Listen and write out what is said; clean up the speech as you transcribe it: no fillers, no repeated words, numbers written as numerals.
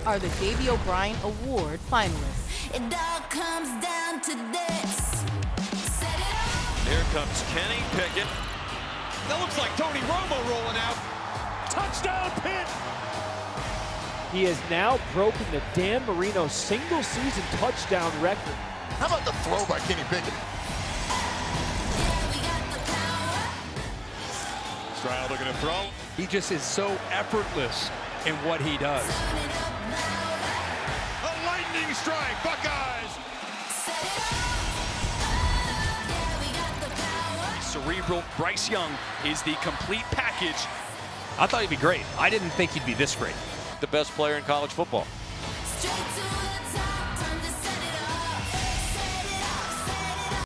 are the Davey O'Brien Award finalists. It all comes down to this. Set it up. Here comes Kenny Pickett. That looks like Tony Romo rolling out. Touchdown, Pitt! He has now broken the Dan Marino single-season touchdown record. How about the throw by Kenny Pickett? Yeah, we got the power. Stroud looking to throw. He just is so effortless in what he does. Turn it up louder. A lightning strike, Buckeyes! Set it up. Yeah, we got the power. Cerebral Bryce Young is the complete package. I thought he'd be great. I didn't think he'd be this great. The best player in college football. Straight to